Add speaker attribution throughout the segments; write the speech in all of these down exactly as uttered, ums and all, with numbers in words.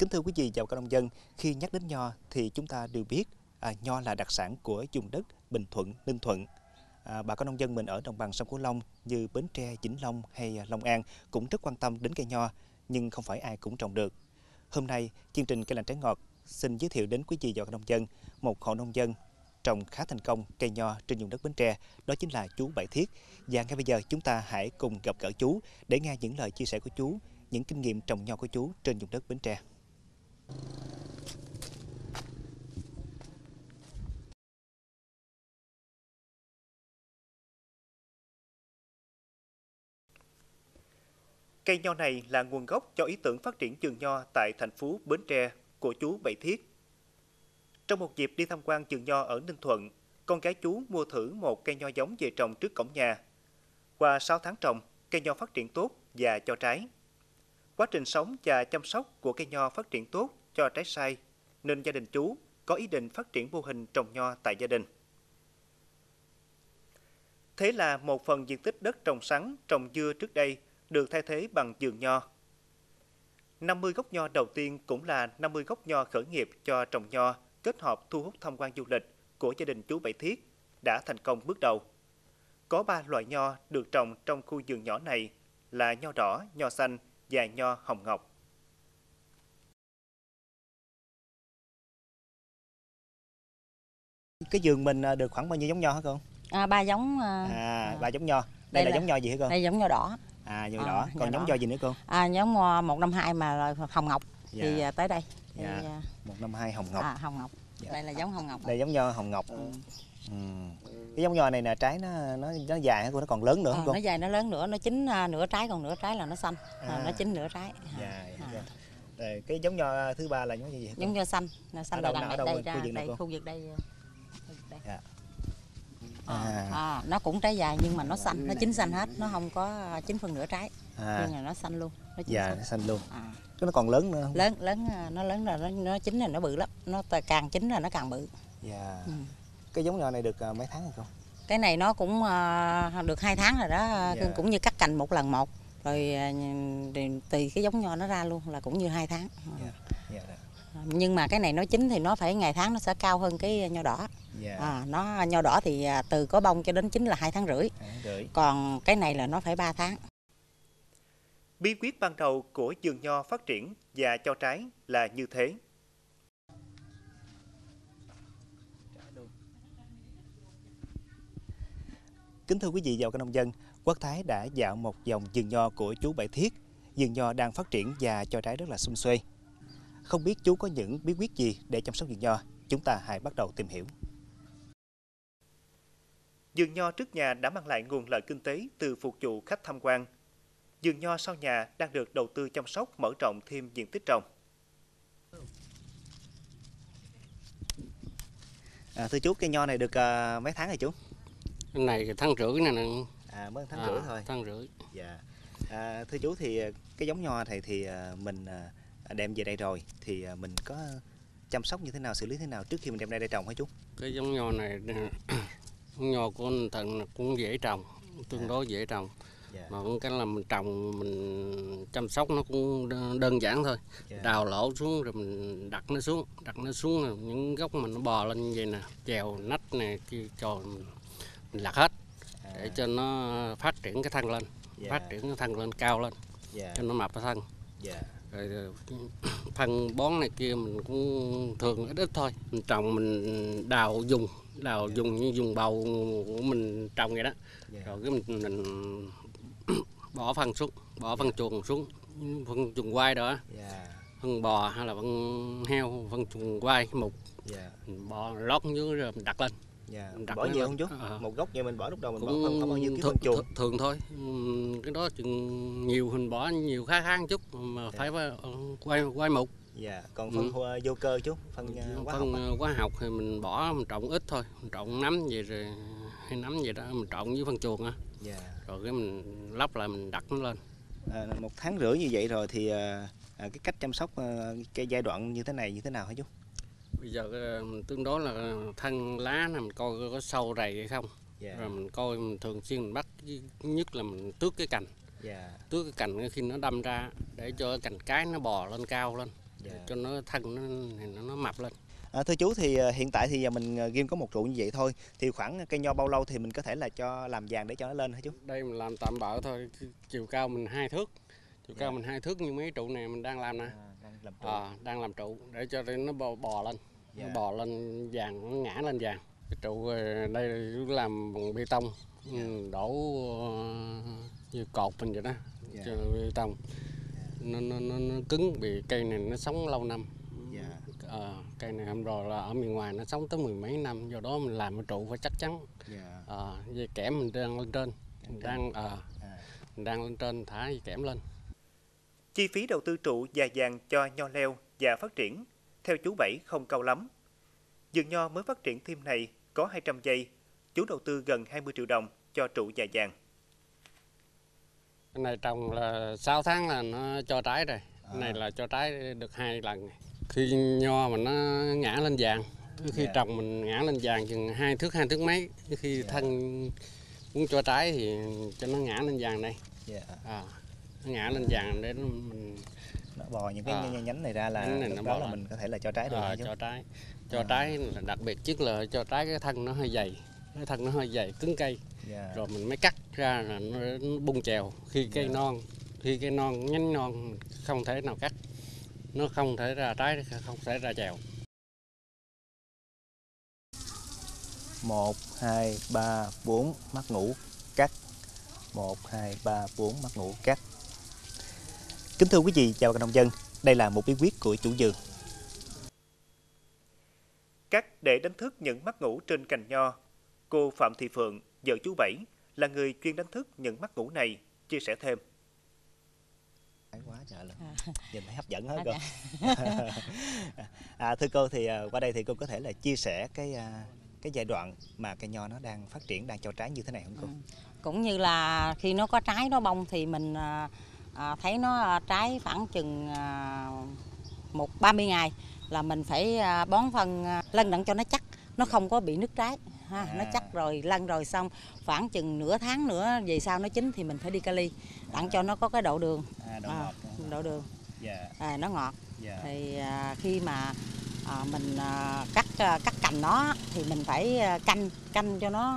Speaker 1: Kính thưa quý vị và các nông dân, khi nhắc đến nho thì chúng ta đều biết à, nho là đặc sản của vùng đất Bình Thuận, Ninh Thuận. À, bà con nông dân mình ở đồng bằng sông Cửu Long như Bến Tre, Vĩnh Long hay Long An cũng rất quan tâm đến cây nho, nhưng không phải ai cũng trồng được. Hôm nay, chương trình Cây lành trái ngọt xin giới thiệu đến quý vị và các nông dân một hộ nông dân trồng khá thành công cây nho trên vùng đất Bến Tre, đó chính là chú Bảy Thiết. Và ngay bây giờ chúng ta hãy cùng gặp gỡ chú để nghe những lời chia sẻ của chú, những kinh nghiệm trồng nho của chú trên vùng đất Bến Tre. Cây nho này là nguồn gốc cho ý tưởng phát triển vườn nho tại thành phố Bến Tre của chú Bảy Thiết. Trong một dịp đi tham quan vườn nho ở Ninh Thuận, con gái chú mua thử một cây nho giống về trồng trước cổng nhà. Qua sáu tháng trồng, cây nho phát triển tốt và cho trái. Quá trình sống và chăm sóc của cây nho phát triển tốt cho trái sai, nên gia đình chú có ý định phát triển mô hình trồng nho tại gia đình. Thế là một phần diện tích đất trồng sắn, trồng dưa trước đây được thay thế bằng vườn nho. năm mươi gốc nho đầu tiên cũng là năm mươi gốc nho khởi nghiệp cho trồng nho kết hợp thu hút tham quan du lịch của gia đình chú Bảy Thiết đã thành công bước đầu. Có ba loại nho được trồng trong khu vườn nhỏ này là nho đỏ, nho xanh và nho hồng ngọc. Cái vườn mình được khoảng bao nhiêu giống nho hả con?
Speaker 2: À, ba giống.
Speaker 1: À, ba giống nho. Đây, đây là, là giống nho gì hả con?
Speaker 2: Đây giống nho đỏ.
Speaker 1: À, nho
Speaker 2: à,
Speaker 1: đỏ. Còn
Speaker 2: nho
Speaker 1: giống
Speaker 2: đỏ.
Speaker 1: nho gì nữa con?
Speaker 2: À, giống một năm hai mà hồng ngọc. Dạ. Thì tới đây.
Speaker 1: Dạ. Thì, một năm hai hồng ngọc.
Speaker 2: À, hồng ngọc. Dạ. Đây là giống hồng ngọc.
Speaker 1: Đây giống nho hồng ngọc. Ừ. Ừ. Cái giống nho này là trái nó nó nó dài hả cô, nó còn lớn nữa hả à, con?
Speaker 2: Nó dài, nó lớn nữa, nó chín nửa trái, còn nửa trái là nó xanh. À. À, nó chín nửa trái.
Speaker 1: Dạ. À. Dạ. Rồi, cái giống nho thứ ba là giống gì hả con?
Speaker 2: Giống nho xanh. Nho xanh
Speaker 1: ở
Speaker 2: là
Speaker 1: đâu,
Speaker 2: đằng
Speaker 1: ở đâu
Speaker 2: đây,
Speaker 1: đây,
Speaker 2: đây,
Speaker 1: khu,
Speaker 2: đây,
Speaker 1: đây
Speaker 2: khu vực đây. đây.
Speaker 1: Dạ.
Speaker 2: À. À, nó cũng trái dài nhưng mà nó xanh, nó chín xanh hết, nó không có chín phần nửa trái. À. Nhưng mà nó xanh luôn. Nó
Speaker 1: dạ,
Speaker 2: xanh.
Speaker 1: nó xanh luôn.
Speaker 2: À.
Speaker 1: Cái nó còn lớn nữa không?
Speaker 2: Lớn, lớn, nó lớn rồi, nó, nó chín là nó bự lắm, nó càng chín là nó càng bự.
Speaker 1: Dạ. Ừ. Cái giống nho này được mấy tháng rồi không? Cái
Speaker 2: này nó cũng uh, được hai tháng rồi đó, dạ. Cũng như cắt cành một lần một, rồi uh, tùy cái giống nho nó ra luôn là cũng như hai tháng. Dạ. Dạ. Nhưng mà cái này nó chín thì nó phải ngày tháng nó sẽ cao hơn cái nho đỏ. Yeah. À, nó nho đỏ thì từ có bông cho đến chín là hai tháng rưỡi. Rưỡi. Còn cái này là nó phải ba tháng. Bí quyết ban đầu của vườn nho phát triển và cho trái là như thế. Kính thưa quý vị và các nông dân, Quốc Thái đã dạo một vòng vườn nho của chú Bảy Thiết. Vườn nho đang phát triển và cho trái rất là sum xuê. Không biết chú có những bí quyết gì để chăm sóc vườn nho? Chúng ta hãy bắt đầu tìm hiểu. Vườn nho trước nhà đã mang lại nguồn lợi kinh tế từ phục vụ khách tham quan. Vườn nho sau nhà đang được đầu tư chăm sóc mở rộng thêm diện tích trồng. À, thưa chú, cây nho này được uh, mấy tháng rồi chú?
Speaker 3: Cái này tháng rưỡi này nè.
Speaker 1: À, mới tháng à, rưỡi thôi.
Speaker 3: Tháng rưỡi.
Speaker 1: Dạ. À, thưa chú thì cái giống nho này thì mình đem về đây rồi thì mình có chăm sóc như thế nào, xử lý thế nào trước khi mình đem đây để trồng hả chú?
Speaker 3: Cái giống nho này giống nho của anh Thần cũng dễ trồng, tương đối dễ trồng. Yeah. Mà cũng cái là mình trồng mình chăm sóc nó cũng đơn giản thôi. Yeah. Đào lỗ xuống rồi mình đặt nó xuống, đặt nó xuống rồi những gốc mình nó bò lên như vậy nè, chèo nách này kia cho mình, mình lặt hết để à. Cho nó phát triển cái thân lên, yeah. Phát triển cái thân lên cao lên, yeah. Cho nó mập cái thân. Yeah. Rồi phân bón này kia mình cũng thường ít ít thôi, mình trồng mình đào dùng đào yeah. Dùng như dùng bầu của mình trồng vậy đó. Yeah. Rồi cái mình, mình bỏ phân xuống, bỏ phân chuồng xuống, phân chuồng quay đó. Yeah. Phân bò hay là phân heo, phân chuồng quay mục. Yeah. Mình bỏ lót dưới rồi mình đặt lên.
Speaker 1: Yeah. Mình đặt bỏ nhiều không chú? À. Một gốc vậy mình bỏ lúc đầu mình cũng bỏ phân bao nhiêu cái phân
Speaker 3: chuồng? Thường thôi, cái đó chừng nhiều mình bỏ nhiều khá khá một chút mà yeah. Phải quay quay mục.
Speaker 1: Dạ, còn phân ừ. vô cơ chú, phân hóa
Speaker 3: phân
Speaker 1: học.
Speaker 3: Hóa học thì mình bỏ mình trộn ít thôi, mình trộn nấm vậy rồi hay nấm vậy đó mình trộn với phân chuồng á. Dạ. Rồi cái mình lắp lại mình đặt nó lên.
Speaker 1: À, một tháng rưỡi như vậy rồi thì à, cái cách chăm sóc à, cái giai đoạn như thế này như thế nào hả chú?
Speaker 3: Bây giờ mình tương đối là thân lá này mình coi có sâu rầy hay không. Yeah. Rồi mình coi mình thường xuyên mình bắt nhất là mình tước cái cành. Yeah. Tước cái cành khi nó đâm ra để cho cái cành cái nó bò lên cao lên. yeah. cho nó thân nó nó, nó mập lên.
Speaker 1: À, thưa chú thì hiện tại thì mình riêng có một trụ như vậy thôi, thì khoảng cây nho bao lâu thì mình có thể là cho làm vàng để cho nó lên hả chú?
Speaker 3: Đây mình làm tạm bợ thôi, chiều cao mình hai thước, chiều yeah. cao mình hai thước như mấy trụ này mình đang làm nè, à, đang làm trụ, à, đang làm trụ để cho nó bò, bò lên, yeah. nó bò lên vàng, nó ngã lên vàng. Cái trụ đây làm bằng bê tông, yeah. đổ như cột mình vậy đó, yeah. cho bê tông, nó, nó, nó, nó cứng, vì cây này nó sống lâu năm. Yeah. À, cây này hôm rồi là ở miền ngoài nó sống tới mười mấy năm, do đó mình làm cái trụ phải chắc chắn. Yeah. À, dây kẽm mình đang lên trên, mình đang à, à. mình đang lên trên thả dây kẽm lên.
Speaker 1: Chi phí đầu tư trụ và vàng cho nho leo và phát triển theo chú Bảy không cao lắm. Vườn nho mới phát triển thêm này có hai trăm dây, chú đầu tư gần hai mươi triệu đồng cho trụ và vàng.
Speaker 3: Cái này trồng là sáu tháng là nó cho trái rồi, cái này là cho trái được hai lần. Khi nho mà nó ngã lên vàng, khi yeah. trồng mình ngã lên vàng chừng hai thước hai thước mấy, khi yeah. thân muốn cho trái thì cho nó ngã lên vàng đây, yeah. à, nó ngã lên vàng để mình
Speaker 1: nó bò những cái à, nhánh này ra là
Speaker 3: này
Speaker 1: lúc đó là mình có thể là cho trái được.
Speaker 3: À, cho trái, cho à. trái là đặc biệt nhất là cho trái cái thân nó hơi dày, cái thân nó hơi dày cứng cây, yeah. rồi mình mới cắt ra là nó bung chèo. Khi cây yeah. non, khi cây non nhánh non không thể nào cắt, nó không thể ra trái, không thể ra chèo.
Speaker 1: Một, hai, ba, bốn, mắt ngủ, cắt. Một, hai, ba, bốn, mắt ngủ, cắt. Kính thưa quý vị, chào các nông dân. Đây là một bí quyết của chủ vườn. Cắt để đánh thức những mắt ngủ trên cành nho. Cô Phạm Thị Phượng, vợ chú Bảy, là người chuyên đánh thức những mắt ngủ này, chia sẻ thêm. Quá trời luôn. Nhìn thấy hấp dẫn hết cô. À, thưa cô thì qua đây thì cô có thể là chia sẻ cái cái giai đoạn mà cây nho nó đang phát triển, đang cho trái như thế này không cô? Ừ.
Speaker 2: Cũng như là khi nó có trái nó bông thì mình à, thấy nó trái khoảng chừng à, một ba mươi ngày là mình phải bón phân lân đặng cho nó chắc, nó không có bị nứt trái. Ha, à. Nó chắc rồi lăn rồi xong khoảng chừng nửa tháng nữa về sau nó chín thì mình phải đi kali đặng à. cho nó có cái độ đường,
Speaker 1: à, độ, ngọt,
Speaker 2: à, độ đường
Speaker 1: yeah.
Speaker 2: à, nó ngọt.
Speaker 1: Yeah.
Speaker 2: Thì à, khi mà à, mình à, cắt à, cắt cành nó thì mình phải canh canh cho nó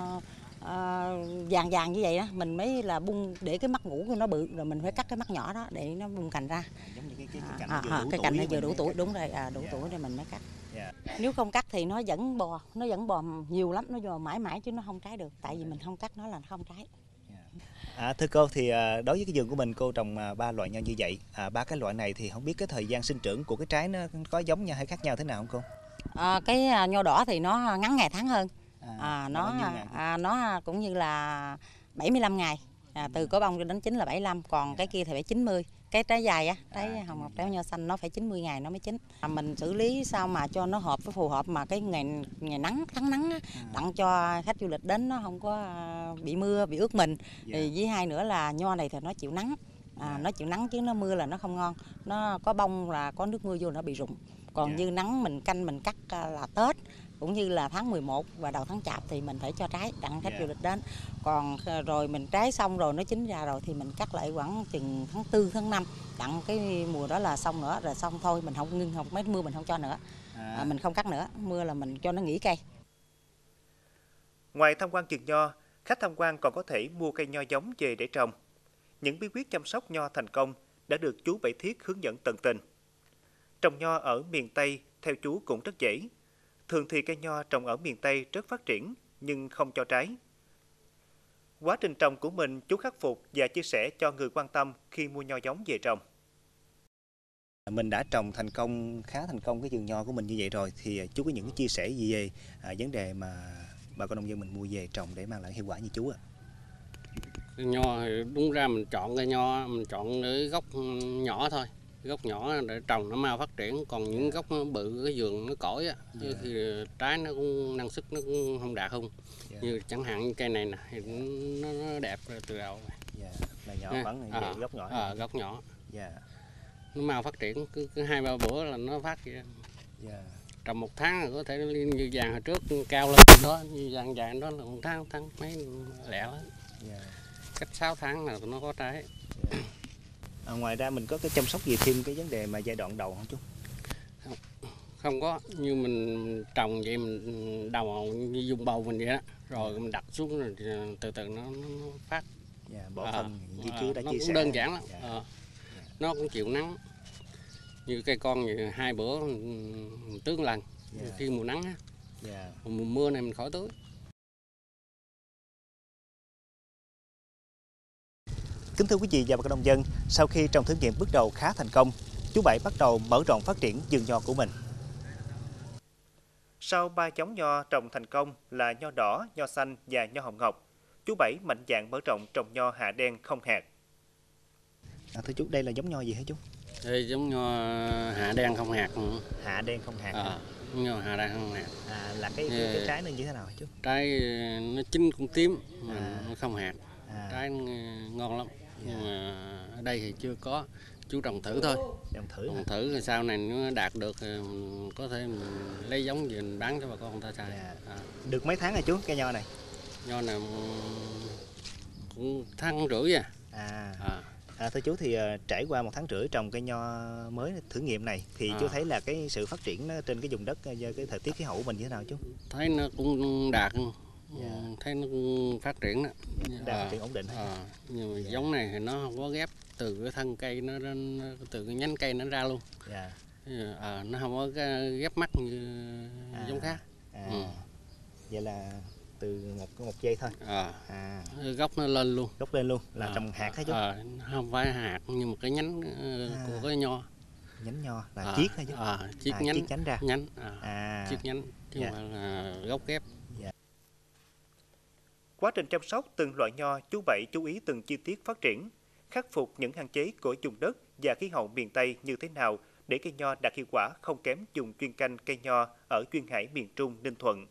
Speaker 2: à, vàng vàng như vậy đó, mình mới là bung để cái mắt ngủ của nó bự, rồi mình phải cắt cái mắt nhỏ đó để nó bung cành ra.
Speaker 1: Giống như cái, cái, cái cành
Speaker 2: à,
Speaker 1: nó
Speaker 2: à, cái cành nó vừa đủ tuổi,
Speaker 1: cắt.
Speaker 2: Đúng rồi, à, đủ yeah. tuổi rồi mình mới cắt.
Speaker 1: Yeah.
Speaker 2: Nếu không cắt thì nó vẫn bò, nó vẫn bò nhiều lắm, nó bò mãi mãi chứ nó không trái được, tại vì mình không cắt nó là nó không trái.
Speaker 1: À, thưa cô thì đối với cái vườn của mình cô trồng ba loại nho như vậy, à, ba cái loại này thì không biết cái thời gian sinh trưởng của cái trái nó có giống nhau hay khác nhau thế nào không cô?
Speaker 2: À, cái nho đỏ thì nó ngắn ngày tháng hơn, à, à, nó à, nó cũng như là bảy mươi lăm ngày, à, từ cỏ bông đến chín là bảy mươi lăm, còn yeah. cái kia thì phải chín mươi. Cái trái dài á, trái à, hồng ngọc trái nho xanh nó phải chín mươi ngày nó mới chín. À, mình xử lý sao mà cho nó hợp với phù hợp mà cái ngày ngày nắng tháng nắng á, à. đặng cho khách du lịch đến nó không có bị mưa bị ướt mình. Yeah. Thì với hai nữa là nho này thì nó chịu nắng, à, yeah. nó chịu nắng chứ nó mưa là nó không ngon. Nó có bông là có nước mưa vô nó bị rụng. Còn yeah. như nắng mình canh mình cắt là Tết cũng như là tháng mười một và đầu tháng Chạp thì mình phải cho trái đặng khách yeah. du lịch đến. Còn rồi mình trái xong rồi nó chín ra rồi thì mình cắt lại khoảng chừng tháng tư tháng năm đặng cái mùa đó là xong nữa, rồi xong thôi mình không ngưng, không mấy mưa mình không cho nữa, à. À, mình không cắt nữa, mưa là mình cho nó nghỉ cây.
Speaker 1: Ngoài tham quan vườn nho, khách tham quan còn có thể mua cây nho giống về để trồng. Những bí quyết chăm sóc nho thành công đã được chú Bảy Thiết hướng dẫn tận tình. Trồng nho ở miền Tây theo chú cũng rất dễ. Thường thì cây nho trồng ở miền Tây rất phát triển nhưng không cho trái. Quá trình trồng của mình chú khắc phục và chia sẻ cho người quan tâm khi mua nho giống về trồng. Mình đã trồng thành công, khá thành công cái vườn nho của mình như vậy rồi thì chú có những cái chia sẻ gì về à, vấn đề mà bà con nông dân mình mua về trồng để mang lại hiệu quả như chú ạ?
Speaker 3: Cây nho thì đúng ra mình chọn cây nho, mình chọn cái gốc nhỏ thôi. Gốc nhỏ để trồng nó mau phát triển, còn những gốc nó bự cái vườn nó cỗi á, chứ yeah. thì trái nó cũng năng suất nó cũng không đạt không. Yeah. Như chẳng hạn như cây này nè thì nó, nó đẹp từ đầu.
Speaker 1: Yeah. Là nhỏ vẫn à, vậy, gốc nhỏ.
Speaker 3: À, gốc nhỏ.
Speaker 1: Yeah.
Speaker 3: Nó mau phát triển, cứ, cứ hai ba bữa là nó phát vậy. Yeah. Trồng một tháng là có thể như vàng hồi trước cao lên đó, như vàng vàng đó là một tháng, tháng mấy lẹ lắm. Yeah. Cách sáu tháng là nó có trái. Yeah.
Speaker 1: À, ngoài ra mình có cái chăm sóc gì thêm cái vấn đề mà giai đoạn đầu không chú?
Speaker 3: Không, không có, như mình trồng vậy mình đầu như dùng bầu mình vậy đó, rồi mình đặt xuống rồi từ từ nó, nó phát.
Speaker 1: Yeah, bỏ
Speaker 3: À,
Speaker 1: phân như
Speaker 3: à,
Speaker 1: chú đã
Speaker 3: nó
Speaker 1: chia
Speaker 3: cũng
Speaker 1: sẻ.
Speaker 3: đơn giản lắm.
Speaker 1: Yeah.
Speaker 3: À, nó cũng chịu nắng. Như cây con như hai bữa mình tưới lần. Yeah. Khi mùa nắng á. Yeah. Mùa mưa này mình khỏi tưới.
Speaker 1: Kính thưa quý vị và bà con nông dân, sau khi trồng thử nghiệm bước đầu khá thành công, chú Bảy bắt đầu mở rộng phát triển vườn nho của mình. Sau ba giống nho trồng thành công là nho đỏ, nho xanh và nho hồng ngọc, chú Bảy mạnh dạn mở rộng trồng nho hạ đen không hạt. À, thưa chú, đây là giống nho gì hả chú?
Speaker 3: Đây giống nho hạ đen không hạt.
Speaker 1: Hạ đen không hạt.
Speaker 3: À, nho hạ đen không hạt.
Speaker 1: À, là cái, cái, cái trái nó như thế nào hả chú?
Speaker 3: Trái nó chín cũng tím, mà
Speaker 1: à.
Speaker 3: nó không hạt. À. Trái ngon lắm. Yeah. Nhưng mà ở đây thì chưa có, chú trồng thử thôi.
Speaker 1: Trồng thử.
Speaker 3: Trồng thử rồi sau này nó đạt được có thể mình lấy giống về mình bán cho bà con người ta xài. Yeah. À.
Speaker 1: Được mấy tháng rồi chú cây nho này?
Speaker 3: Nho này cũng tháng rưỡi à.
Speaker 1: À. À. À, thưa chú thì uh, trải qua một tháng rưỡi trồng cây nho mới thử nghiệm này thì à. chú thấy là cái sự phát triển nó trên cái vùng đất do cái thời tiết khí hậu của mình như thế nào chú?
Speaker 3: Thấy nó cũng đạt. Yeah. Thấy nó phát triển đó.
Speaker 1: Đang phát triển ổn định.
Speaker 3: À, nhưng mà yeah. giống này thì nó không có ghép từ cái thân cây nó, nó từ cái nhánh cây nó ra luôn. Yeah. À, nó không có ghép mắt như à. giống khác. À. Ừ.
Speaker 1: Vậy là từ một một dây thôi.
Speaker 3: À. À. Gốc nó lên luôn.
Speaker 1: Gốc lên luôn là à. trồng hạt hả chú?
Speaker 3: À, không phải hạt nhưng mà cái nhánh à. của cái nho.
Speaker 1: Nhánh nho là
Speaker 3: à.
Speaker 1: chiết hả chú?
Speaker 3: À, chiết à, nhánh.
Speaker 1: Chiết nhánh ra.
Speaker 3: Nhánh. À.
Speaker 1: À.
Speaker 3: Chiết nhánh chứ
Speaker 1: yeah.
Speaker 3: không phải là gốc ghép.
Speaker 1: Yeah. Quá trình chăm sóc từng loại nho, chú Bảy chú ý từng chi tiết phát triển, khắc phục những hạn chế của vùng đất và khí hậu miền Tây như thế nào để cây nho đạt hiệu quả không kém dùng chuyên canh cây nho ở Duyên Hải miền Trung, Ninh Thuận.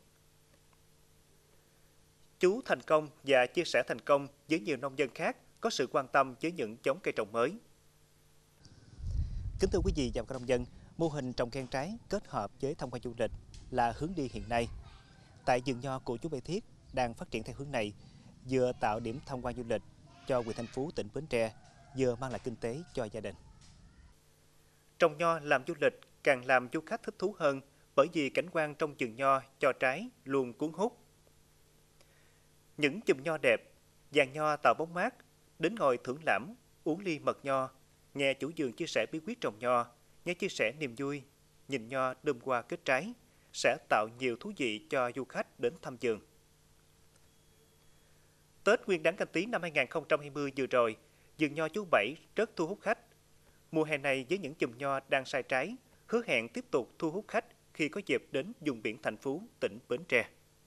Speaker 1: Chú thành công và chia sẻ thành công với nhiều nông dân khác có sự quan tâm với những giống cây trồng mới. Kính thưa quý vị và các nông dân, mô hình trồng cây trái kết hợp với tham quan du lịch là hướng đi hiện nay. Tại vườn nho của chú Bảy Thiết đang phát triển theo hướng này, vừa tạo điểm tham quan du lịch cho huyện Thành Phú, tỉnh Bến Tre, vừa mang lại kinh tế cho gia đình. Trồng nho làm du lịch càng làm du khách thích thú hơn bởi vì cảnh quan trong vườn nho cho trái luôn cuốn hút. Những chùm nho đẹp, dàn nho tạo bóng mát, đến ngồi thưởng lãm, uống ly mật nho, nghe chủ vườn chia sẻ bí quyết trồng nho, nghe chia sẻ niềm vui, nhìn nho đơm hoa kết trái, sẽ tạo nhiều thú vị cho du khách đến thăm vườn. Tết Nguyên đán Canh Tý năm hai nghìn không trăm hai mươi vừa rồi, vườn nho chú Bảy rất thu hút khách. Mùa hè này với những chùm nho đang sai trái, hứa hẹn tiếp tục thu hút khách khi có dịp đến vùng biển Thành Phú, tỉnh Bến Tre.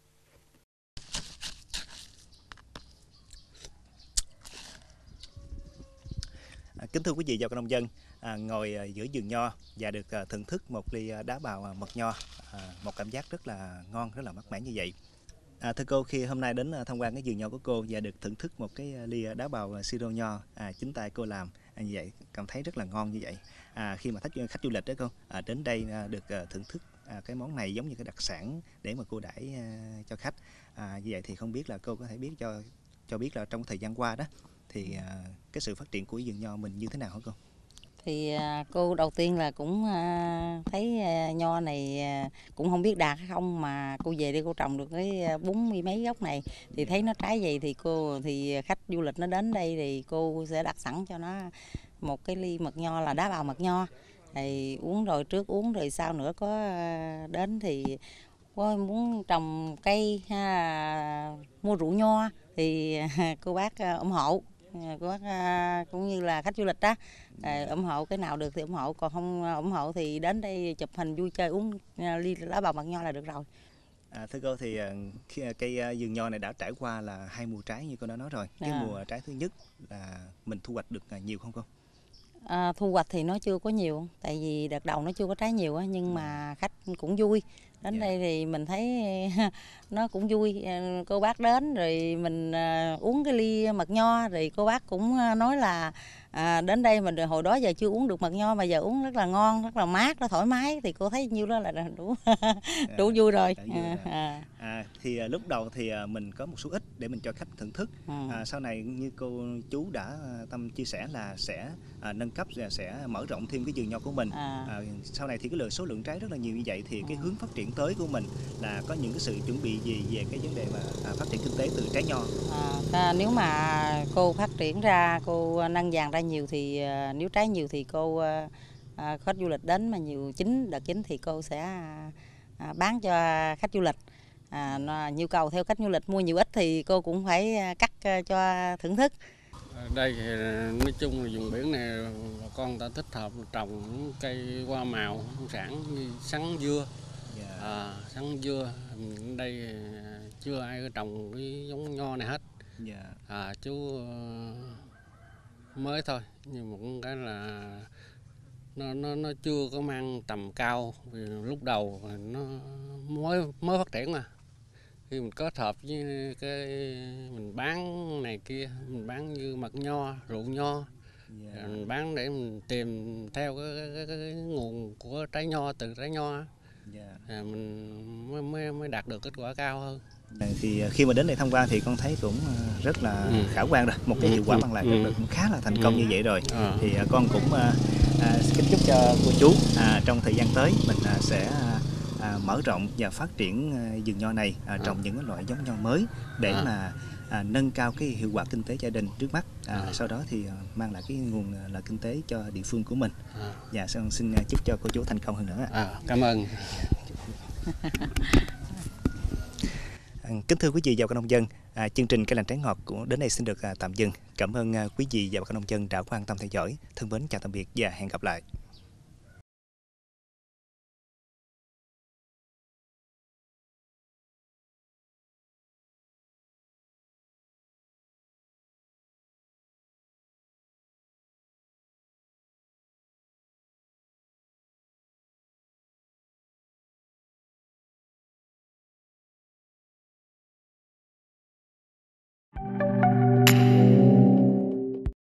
Speaker 1: À, kính thưa quý vị và các nông dân, à, ngồi giữa vườn nho và được à, thưởng thức một ly đá bào mật nho, à, một cảm giác rất là ngon, rất là mát mẻ như vậy. À, thưa cô, khi hôm nay đến tham quan cái vườn nho của cô và được thưởng thức một cái ly đá bào siro nho à, chính tay cô làm à, như vậy, cảm thấy rất là ngon như vậy. À, khi mà khách khách du lịch đó cô à, đến đây à, được à, thưởng thức à, cái món này giống như cái đặc sản để mà cô đãi à, cho khách. À, như vậy thì không biết là cô có thể biết cho cho biết là trong thời gian qua đó thì à, cái sự phát triển của vườn nho mình như thế nào hả cô?
Speaker 2: Thì à, cô đầu tiên là cũng à, thấy à, nho này à, cũng không biết đạt hay không, mà cô về đây cô trồng được cái bốn mươi mấy gốc này thì thấy nó trái gì thì cô thì khách du lịch nó đến đây thì cô sẽ đặt sẵn cho nó một cái ly mật nho là đá bào mật nho, thì uống rồi trước uống rồi sau nữa có à, đến thì có muốn trồng cây ha, mua rượu nho thì cô bác ủng hộ. Cô bác cũng như là khách du lịch đó à, ủng hộ cái nào được thì ủng hộ, còn không ủng hộ thì đến đây chụp hình vui chơi uống ly lá bào mật nho là được rồi.
Speaker 1: À, thưa cô thì khi cây vườn nho này đã trải qua là hai mùa trái như cô đã nói rồi. Cái à. mùa trái thứ nhất là mình thu hoạch được nhiều không cô?
Speaker 2: À, thu hoạch thì nó chưa có nhiều, tại vì đợt đầu nó chưa có trái nhiều á, nhưng mà khách cũng vui Đến
Speaker 1: Dạ.
Speaker 2: đây thì mình thấy nó cũng vui, cô bác đến rồi mình uống cái ly mật nho, rồi cô bác cũng nói là à, đến đây mình hồi đó giờ chưa uống được mật nho mà giờ uống rất là ngon, rất là mát, nó thoải mái, thì cô thấy nhiêu đó là đủ đủ vui rồi.
Speaker 1: Đã vui rồi. À. À, thì à, lúc đầu thì à, mình có một số ít để mình cho khách thưởng thức. Ừ. À, sau này như cô chú đã Tâm chia sẻ là sẽ à, nâng cấp và sẽ mở rộng thêm cái vườn nho của mình. À. À, sau này thì cái lượng số lượng trái rất là nhiều như vậy thì ừ. cái hướng phát triển tới của mình là có những cái sự chuẩn bị gì về cái vấn đề mà à, phát triển kinh tế từ trái nho?
Speaker 2: À, nếu mà cô phát triển ra, cô nâng vàng ra nhiều thì à, nếu trái nhiều thì cô à, khách du lịch đến mà nhiều chính đợt chính thì cô sẽ à, bán cho khách du lịch. À, nhu cầu theo khách du lịch mua nhiều ít thì cô cũng phải cắt cho thưởng thức.
Speaker 3: Ở đây thì nói chung là vùng biển này bà con ta thích hợp trồng những cây hoa màu nông sản như sắn dưa. Yeah. À, sắn dưa ở đây chưa ai trồng cái giống nho này hết. Yeah. À, chú mới thôi, nhưng mà cũng cái là nó nó nó chưa có mang tầm cao, vì lúc đầu nó mới mới phát triển mà. Khi mình kết hợp với cái mình bán này kia, mình bán như mật nho, rượu nho, yeah. Mình bán để mình tìm theo cái, cái, cái, cái nguồn của trái nho, từ trái nho, yeah. À, mình mới, mới mới đạt được kết quả cao hơn.
Speaker 1: Thì khi mà đến đây tham quan thì con thấy cũng rất là ừ. khả quan rồi, một cái hiệu quả mang lại ừ. cũng khá là thành công ừ. như vậy rồi. À. Thì con cũng à, kính chúc cho cô chú à, trong thời gian tới mình à, sẽ À, mở rộng và phát triển à, vườn nho này à, trồng à. những cái loại giống nho mới để à. mà à, nâng cao cái hiệu quả kinh tế gia đình trước mắt, à, à. sau đó thì à, mang lại cái nguồn lợi kinh tế cho địa phương của mình. À. Và xin, xin chúc cho cô chú thành công hơn nữa.
Speaker 3: À, cảm ơn.
Speaker 1: Kính thưa quý vị và bà con nông dân, à, chương trình Cây Lành Trái Ngọt của đến đây xin được à, tạm dừng. Cảm ơn à, quý vị và bà con nông dân đã quan tâm theo dõi. Thân mến chào tạm biệt và hẹn gặp lại.